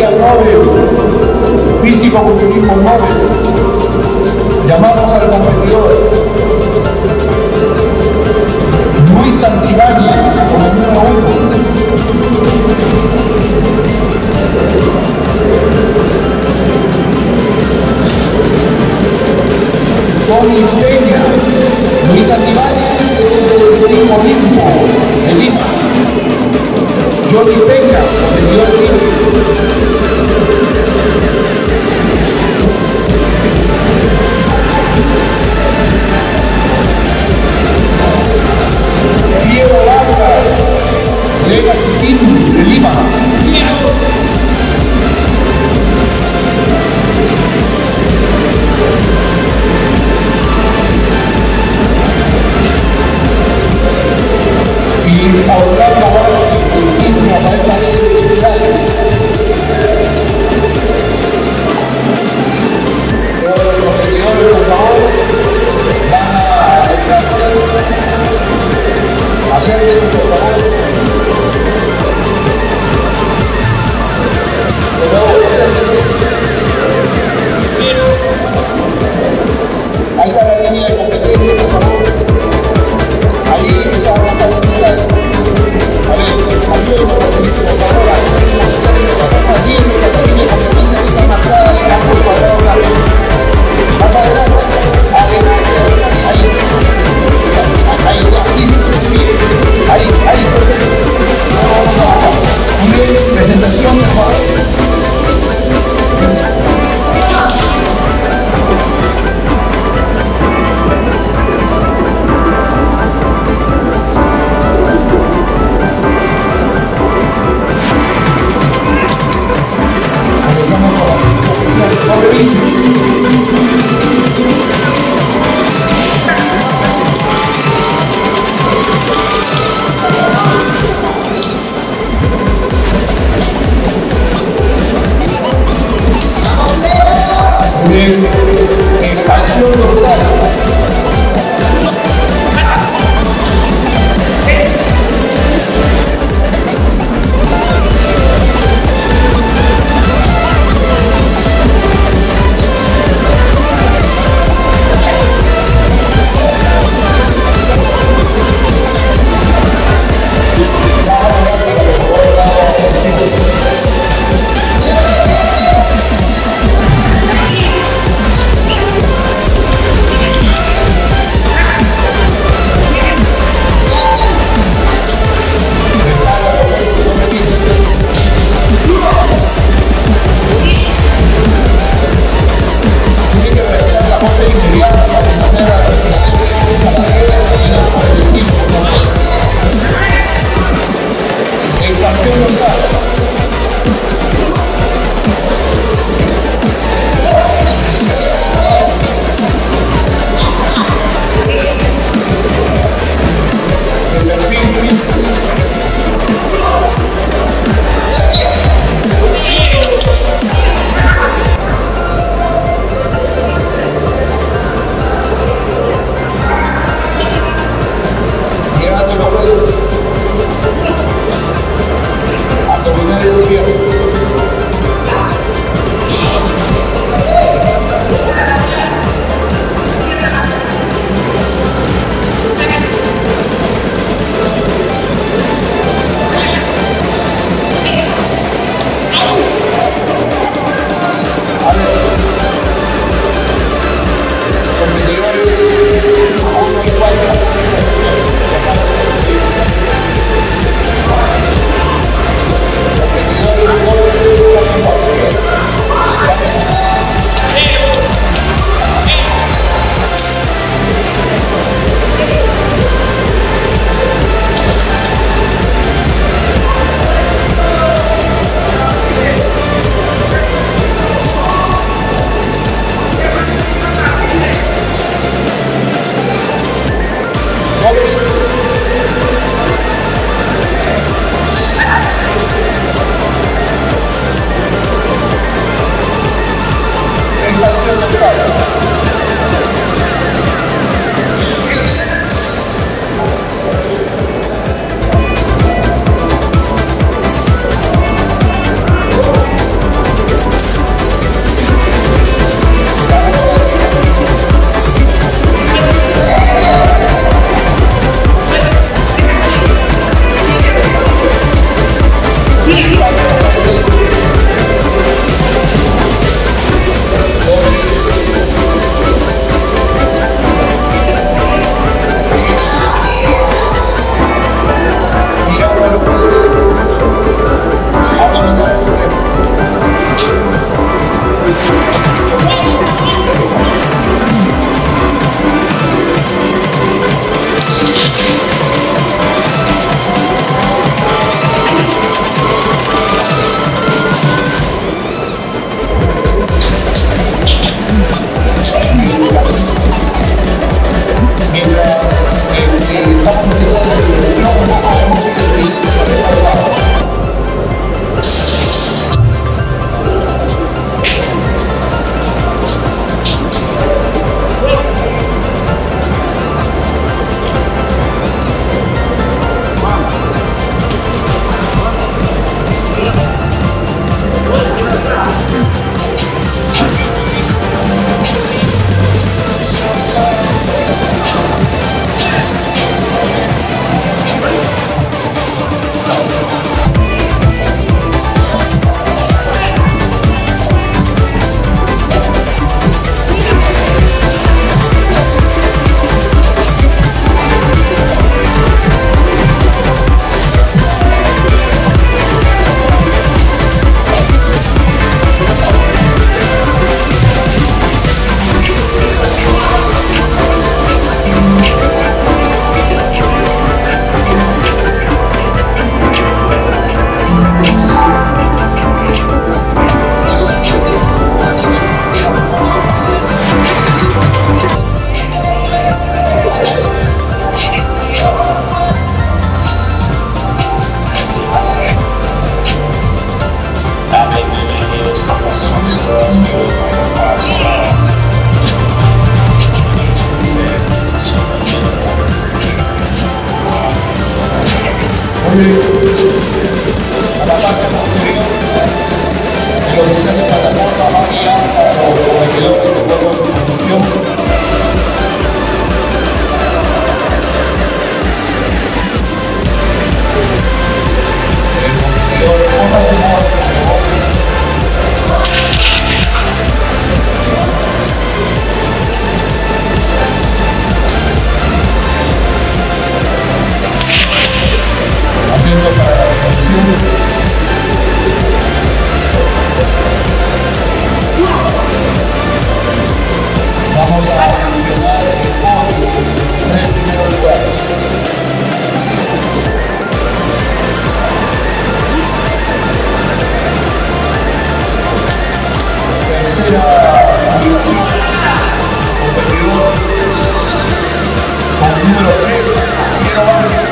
categoría Nobel, físico-culturismo Nobel. Llamamos al competidor Luis Santibáñez como número 1. Tony Peña. Luis Santibáñez es del Team Olimpo de Lima. Johnny Peña, competidor de Lima. Diego Vargas, Legacy Team de Lima. Y a Orlando Vázquez, el Team Rafael Paredes de Chiclayo. Todos los competidores, por favor, van a acercarse. Acérquense, por favor. Por favor, acérquense. Ahí está la línea de competencia, por favor. Ahí esas quizás. A ver, ayúdenme, por favor, a la línea de competencia que está marcada en el cuadrado blanco. Más adelante. Adelante, ahí. Ahí, listo. Ahí, perfecto. Muy bien, presentación, por favor. Comenzamos con la presentación. No revisen. Expansión dorsal. vuelve a la parte posterior. El oficial de plataforma va a guiar a los competidores de acuerdo a su posición. Haciendo para la reflexión. Vamos a funcionar con los 3 primeros lugares. Tercera división, competidor con número 3, Piero Vargas.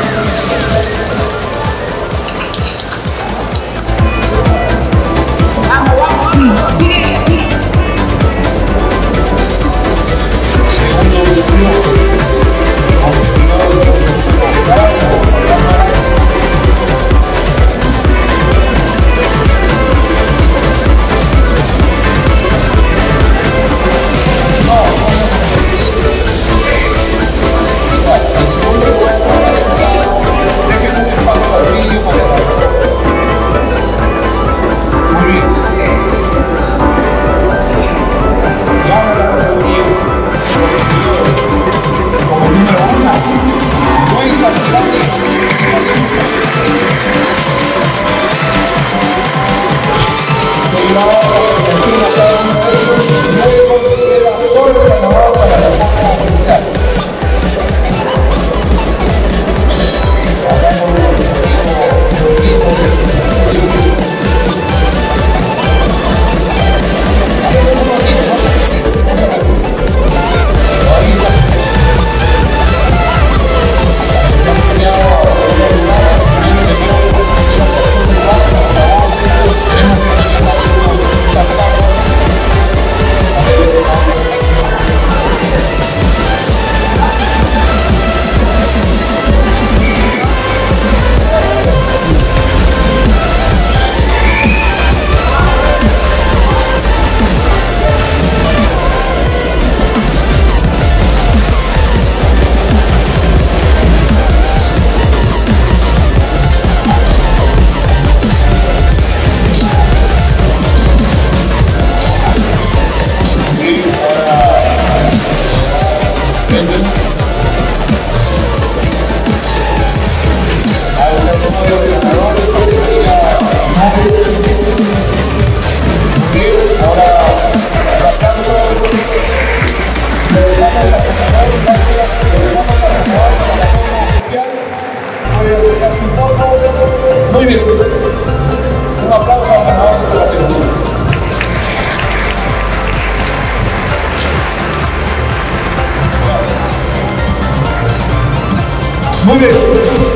Segunda división, competidor en segundo lugar, para ese lado, dejen un espacio al vídeo para el jugador. Muy bien. Y ahora la categoría como número 1, Luis Antibáñez. Seguirá ahora la presentación a cada uno de ellos y luego se queda solo el ganador para la foto oficial. Muy bien, un aplauso al ganador de esta categoría. Muy bien.